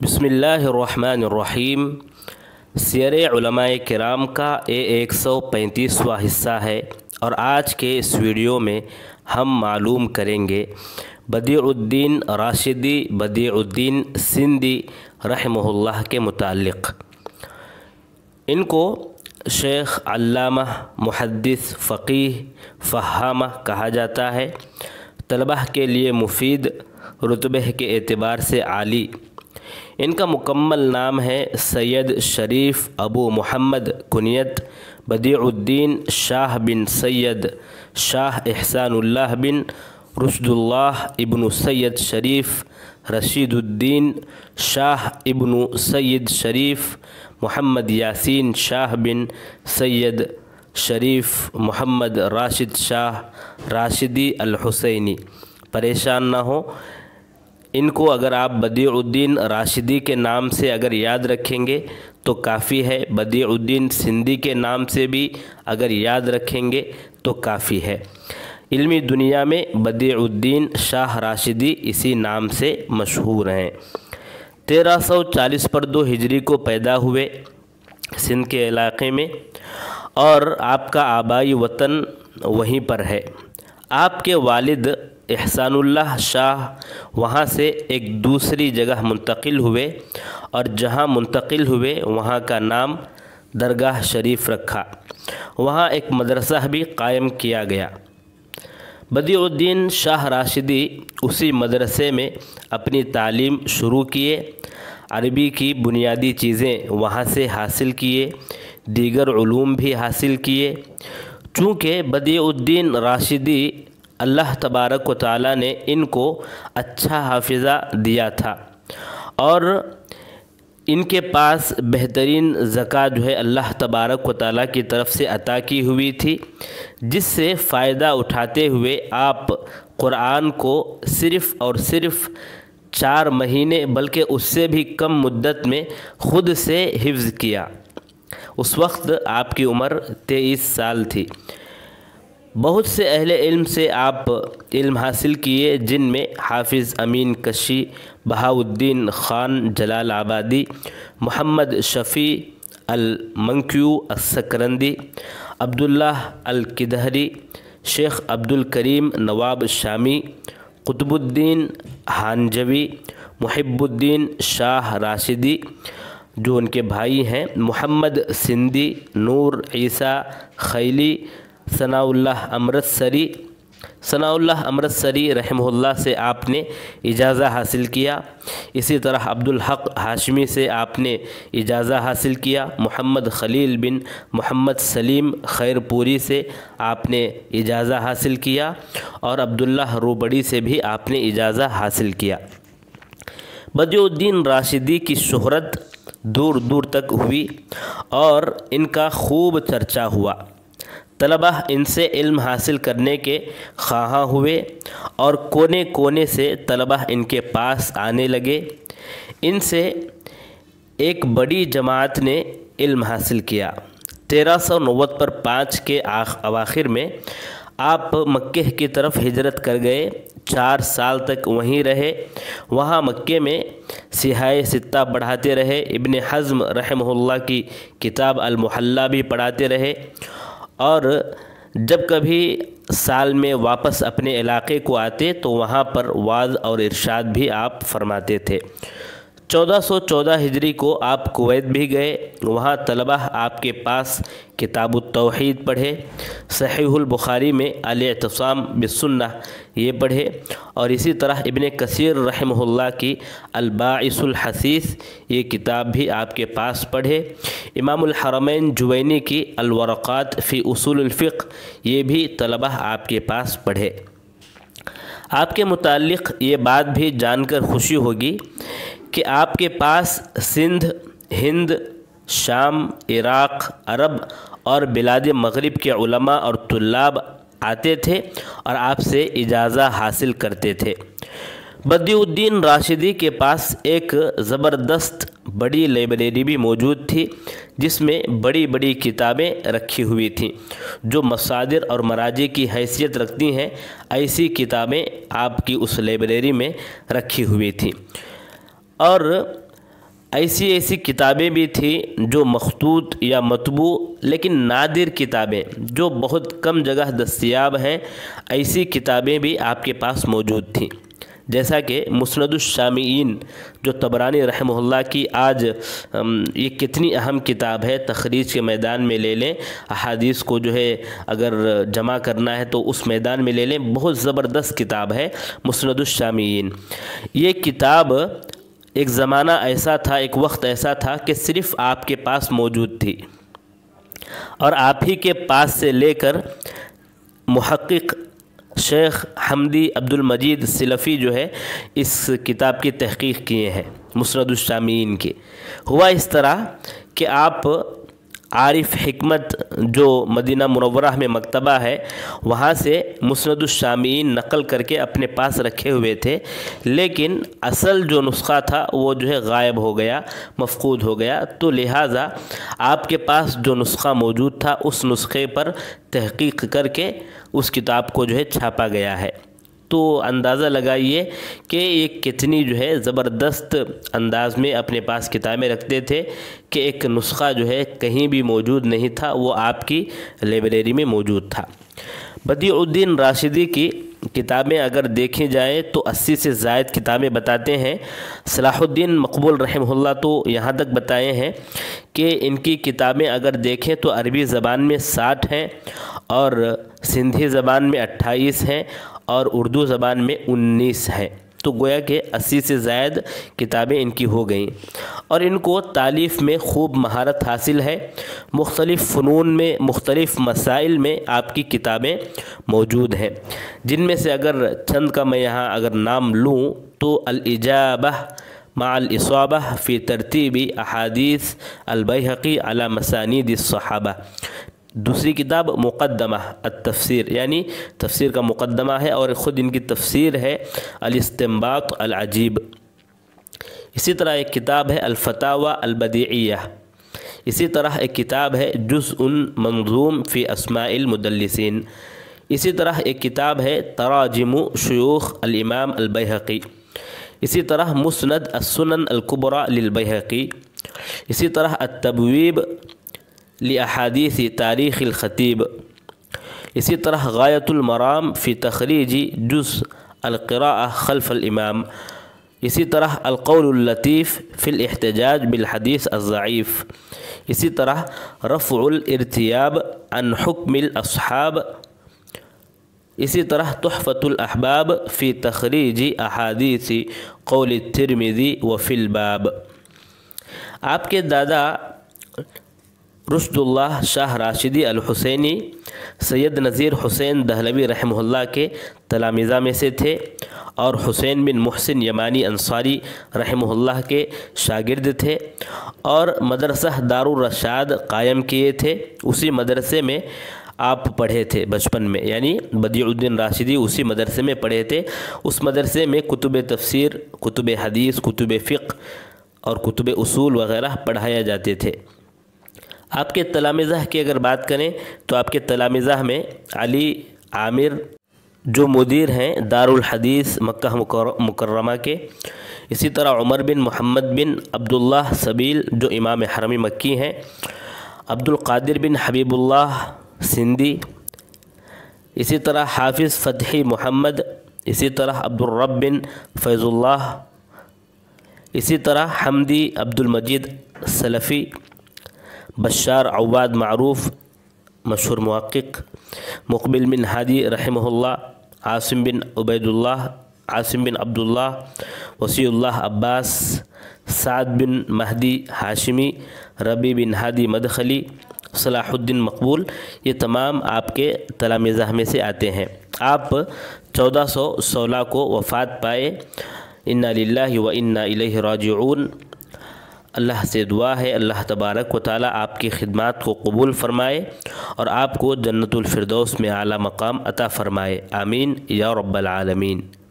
बिस्मिल्लाहिर्रहमानिर्रहीम। सियर उलमाए किराम का ये 135वां हिस्सा है और आज के इस वीडियो में हम मालूम करेंगे बदीउद्दीन राशिदी बदीउद्दीन सिंधी रहमहुल्लाह के मुताल्लिक़। इनको शेख अल्लामा मुहद्दिस फ़क़ीह फ़हामा कहा जाता है। तलबा के लिए मुफीद, रुतबे के एतबार से आली। इनका मुकम्मल नाम है सैयद शरीफ अबू मोहम्मद, कुनियत बदीउद्दीन शाह बिन सैयद शाह एहसानुल्लाह बिन रुशदुल्लाह इब्नु सैयद शरीफ रशीदुद्दीन शाह इब्नु सैयद शरीफ मोहम्मद यासीन शाह बिन सैयद शरीफ मोहम्मद राशिद शाह राशिदी अल हुसैनी। परेशान ना हो, इनको अगर आप बदीउद्दीन राशिदी के नाम से अगर याद रखेंगे तो काफ़ी है, बदीउद्दीन सिंधी के नाम से भी अगर याद रखेंगे तो काफ़ी है। इल्मी दुनिया में बदीउद्दीन शाह राशिदी इसी नाम से मशहूर हैं। 1342 हिजरी को पैदा हुए सिंध के इलाक़े में और आपका आबाई वतन वहीं पर है। आपके वालिद एहसानुल्लाह शाह वहाँ से एक दूसरी जगह मुंतकिल हुए और जहाँ मुंतकिल हुए वहाँ का नाम दरगाह शरीफ रखा। वहाँ एक मदरसा भी कायम किया गया। बदीउद्दीन शाह राशिदी उसी मदरसे में अपनी तालीम शुरू किए। अरबी की बुनियादी चीज़ें वहाँ से हासिल किए, दीगर उलूम भी हासिल किए। चूँकि बदीउद्दीन राशिदी अल्लाह तबारक व तआला ने इनको अच्छा हाफिज़ा दिया था और इनके पास बेहतरीन ज़कात जो है अल्लाह तबारक व तआला की तरफ से अता की हुई थी, जिससे फ़ायदा उठाते हुए आप कुरान को सिर्फ़ और सिर्फ़ 4 महीने बल्कि उससे भी कम मुद्दत में ख़ुद से हिफ्ज़ किया। उस वक्त आपकी उम्र 23 साल थी। बहुत से अहले इल्म से आप इल्म हासिल किए, जिनमें हाफिज़ अमीन कशी, बहाउद्दीन ख़ान जलाल आबादी, मोहम्मद शफ़ी अल मंक्यू अस्सकरंदी, अब्दुल्लाह अल किदहरी, शेख अब्दुल करीम नवाब शामी, कुतुबुद्दीन हानजवी, मुहिब्बुद्दीन शाह राशिदी जो उनके भाई हैं, मोहम्मद सिंधी, नूर ईसा खैली, सनाउल्लाह अमृतसरी रहमहुल्लाह से आपने इजाज़ा हासिल किया। इसी तरह अब्दुल हक हाशमी से आपने इजाज़ा हासिल किया। मोहम्मद खलील बिन मोहम्मद सलीम खैरपुरी से आपने इजाज़ा हासिल किया और अब्दुल्लाह रूबड़ी से भी आपने इजाज़ा हासिल किया। बदीउद्दीन राशिदी की शोहरत दूर दूर तक हुई और इनका खूब चर्चा हुआ। तलबा इनसे इल्म हासिल करने के ख्वाहां हुए और कोने कोने से तलबा इनके पास आने लगे। इनसे एक बड़ी जमात ने इल्म हासिल किया। 1390 पर 5 के अवाखिर में आप मक्के की तरफ हिजरत कर गए। 4 साल तक वहीं रहे। वहाँ मक्के में सिहाए सित्ता पढ़ाते रहे। इब्न हज़्म रहमहुल्लाह की किताब अल मुहल्ला भी पढ़ाते रहे और जब कभी साल में वापस अपने इलाके को आते तो वहाँ पर वाज़ और इरशाद भी आप फरमाते थे। 1414 हिजरी को आप कुवैत भी गए। वहाँ तलबा आपके पास किताबुत तौहीद पढ़े, सहीहुल बुखारी में अल-इत्तिसाम बिस्सुन्नह ये पढ़े और इसी तरह इब्न कसीर रहमहुल्लाह की अल-बाइसुल हसीस ये किताब भी आपके पास पढ़े। इमामुल हरमैन जुवैनी की अल-वरक़ात फ़ी उसूलुल फ़िक़्ह ये भी तलबा आपके पास पढ़े। आपके मुताल्लिक़ ये बात भी जानकर खुशी होगी कि आपके पास सिंध, हिंद, शाम, इराक़, अरब और बिलाद मग़रिब के उलमा और तुल्लाब आते थे और आपसे इजाज़ा हासिल करते थे। बदीउद्दीन राशिदी के पास एक ज़बरदस्त बड़ी लाइब्रेरी भी मौजूद थी, जिसमें बड़ी बड़ी किताबें रखी हुई थीं जो मसादिर और मराजी की हैसियत रखती हैं। ऐसी किताबें आपकी उस लाइब्रेरी में रखी हुई थीं और ایسی ایسی کتابیں بھی تھیں جو مخطوط یا مطبوع لیکن نادر کتابیں جو بہت کم جگہ دستیاب ہیں، ایسی کتابیں بھی آپ کے پاس موجود تھیں، جیسا کہ مسند الشامیین جو طبرانی رحمہ اللہ کی آج یہ کتنی اہم کتاب ہے، تخریج کے میدان میں لے لیں، احادیث کو جو ہے اگر جمع کرنا ہے تو اس میدان میں لے لیں، بہت زبردست کتاب ہے مسند الشامیین۔ یہ کتاب ایک زمانہ ایسا تھا، ایک وقت ایسا تھا کہ صرف آپ کے پاس موجود تھی، اور آپ ہی کے پاس سے لے کر محقق شیخ حمدی عبد المجید سلفی جو ہے اس کتاب کی تحقیق کیے ہیں مسند الشامیین کی۔ ہوا اس طرح کہ آپ عارف حکمت جو مدینہ منورہ میں مکتبہ ہے وہاں سے مسند الشامیین نقل کر کے اپنے پاس رکھے ہوئے تھے، لیکن اصل جو نسخہ تھا وہ جو ہے غائب ہو گیا، مفقود ہو گیا، تو لہٰذا آپ کے پاس جو نسخہ موجود تھا اس نسخے پر تحقیق کر کے اس کتاب کو جو ہے چھاپا گیا ہے۔ تو اندازہ لگائیے کہ یہ کتنی جو ہے زبردست انداز میں اپنے پاس کتابیں رکھتے تھے کہ ایک نسخہ جو ہے کہیں بھی موجود نہیں تھا، وہ آپ کی لائبریری میں موجود تھا۔ بدیع الدین راشدی کی کتابیں اگر دیکھی جائیں تو 80 سے زائد کتابیں بتاتے ہیں۔ صلاح الدین مقبول رحمہ اللہ تو یہاں تک بتائے ہیں کہ ان کی کتابیں اگر دیکھیں تو عربی زبان میں 60 ہیں اور سندھی زبان میں 28 ہیں اور اردو زبان میں 19 ہیں، تو گویا کہ 80 سے زائد کتابیں ان کی ہو گئیں، اور ان کو تالیف میں خوب مہارت حاصل ہے۔ مختلف فنون میں، مختلف مسائل میں آپ کی کتابیں موجود ہیں، جن میں سے اگر چند کا میں یہاں اگر نام لوں تو الاجابہ مع الاصابہ فی ترتیب احادیث البیہقی علی مسانید الصحابہ، دوسری کتاب مقدمہ التفسیر، یعنی تفسیر کا مقدمہ ہے اور خود ان کی تفسیر ہے الاستنباط العجیب۔ اسی طرح ایک کتاب ہے الفتاوی البدیعیہ، اسی طرح ایک کتاب ہے جزء منظوم فی اسماء المدلسین، اسی طرح ایک کتاب ہے تراجم شیوخ الامام البیہقی، اسی طرح مسند السنن الکبریٰ للبیہقی، اسی طرح التبویب لأحادیث تاریخ الخطیب، اسی طرح غایۃ المرام فی تخریج جزء القراءہ خلف الامام، اسی طرح القول اللطیف فی الاحتجاج بالحدیث الضعیف، اسی طرح رفع الارتیاب عن حکم الاصحاب، اسی طرح تحفۃ الاحباب فی تخریج احادیث قول الترمذی وفی الباب۔ آپ کے دادا رشد اللہ شاہ راشدی الحسینی سید نذیر حسین دہلوی رحمہ اللہ کے تلامذہ میں سے تھے، اور حسین بن محسن یمانی انصاری رحمہ اللہ کے شاگرد تھے، اور مدرسہ دار الرشاد قائم کیے تھے۔ اسی مدرسے میں آپ پڑھے تھے بچپن میں، یعنی بدیع الدین راشدی اسی مدرسے میں پڑھے تھے۔ اس مدرسے میں کتب تفسیر، کتب حدیث، کتب فقہ اور کتب اصول وغیرہ پڑھایا جاتے تھے۔ آپ کے تلامذہ کی اگر بات کریں تو آپ کے تلامذہ میں علی عامر جو مدیر ہیں دار الحدیث مکہ مکرمہ کے، اسی طرح عمر بن محمد بن عبداللہ سبیل جو امام حرم مکی ہیں، عبد القادر بن حبیب اللہ سندھی، اسی طرح حافظ فتحی محمد، اسی طرح عبد الرب بن فیض اللہ، اسی طرح حمدی عبد المجید سلفی، بشار عواد معروف مشہور محقق، مقبل بن ہادی رحمہ اللہ، عاصم بن عبید اللہ، عاصم بن عبداللہ، وسیع اللہ عباس، سعد بن مہدی ہاشمی، ربی بن ہادی مدخلی، صلاح الدین مقبول، یہ تمام آپ کے تلامذہ میں سے آتے ہیں۔ آپ 1416 کو وفات پائے۔ انا للہ و انا الیہ راجعون۔ اللہ سے دعا ہے اللہ تبارک و تعالی آپ کی خدمات کو قبول فرمائے اور آپ کو جنت الفردوس میں اعلیٰ مقام عطا فرمائے، آمین یا رب العالمین۔